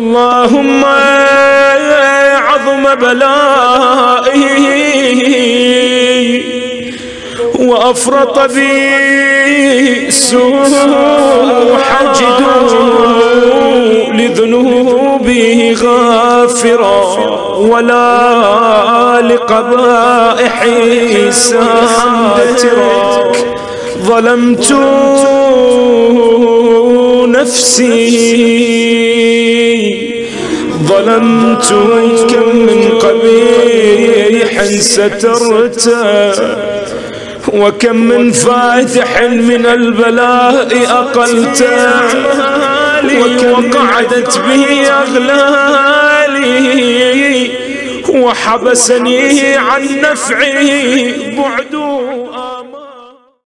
اللهم عظم بلائي وأفرط بي سوء حجدوا لذنوبي غافرا ولا لقبائحي ساترا ظلمت نفسي ظلمت كم من قبيح سترته وكم من فاتح من البلاء أقلته وقعدت به أغلالي وحبسني عن نفعي بعد